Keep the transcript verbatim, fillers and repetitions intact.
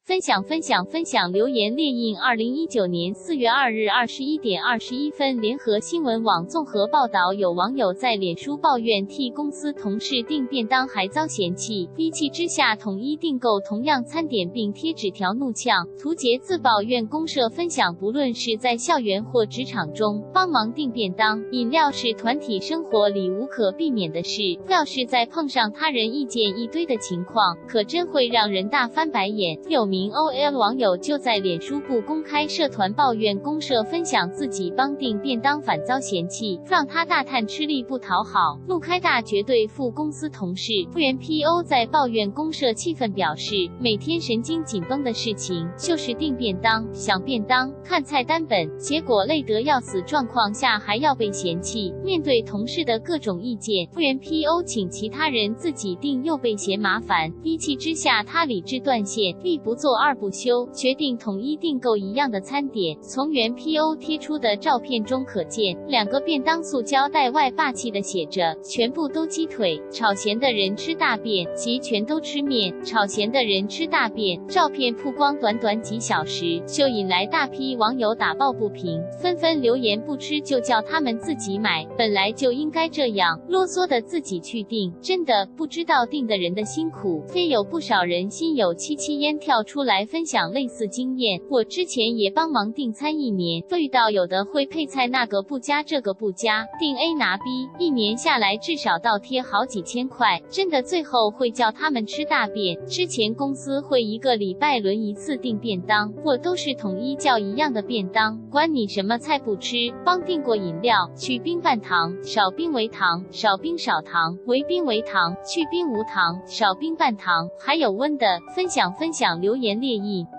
分享分享分享留言列印二零一九年四月二日二十一点二十一分，联合新闻网综合报道，有网友在脸书抱怨替公司同事订便当还遭嫌弃，一气之下统一订购同样餐点并贴纸条怒呛。图杰自抱怨公社分享，不论是在校园或职场中，帮忙订便当、饮料是团体生活里无可避免的事，要是再碰上他人意见一堆的情况，可真会让人大翻白眼。有名 O L 网友就在脸书不公开社团抱怨公社分享自己帮订便当反遭嫌弃，让他大叹吃力不讨好，路开大绝对负公司同事。原 P O 在抱怨公社气氛表示，每天神经紧绷的事情就是订便当、想便当、看菜单本，结果累得要死状况下还要被嫌弃。面对同事的各种意见，原 P O 请其他人自己订又被嫌麻烦，一气之下他理智断线，一不做二不休，决定统一订购一样的餐点。从原 P O 贴出的照片中可见，两个便当塑胶袋外霸气地写着全部都鸡腿，炒咸的人吃大便，及全都吃面，炒咸的人吃大便。照片曝光短短几小时，就引来大批网友打抱不平，纷纷留言不吃就叫他们自己买，本来就应该这样，啰嗦的自己去订，真的不知道订的人的辛苦。非有不少人心有戚戚焉跳出来分享类似经验，我之前也帮忙订餐一年，遇到有的会配菜那个不加这个不加，订 A 拿 B， 一年下来至少倒贴好几千块，真的最后会叫他们吃大便。之前公司会一个礼拜轮一次订便当，我都是统一叫一样的便当，管你什么菜不吃，帮订过饮料，去冰半糖，少冰为糖，少冰少糖，为冰为糖，去冰无糖，少冰半糖，还有温的。分享分享留言列印。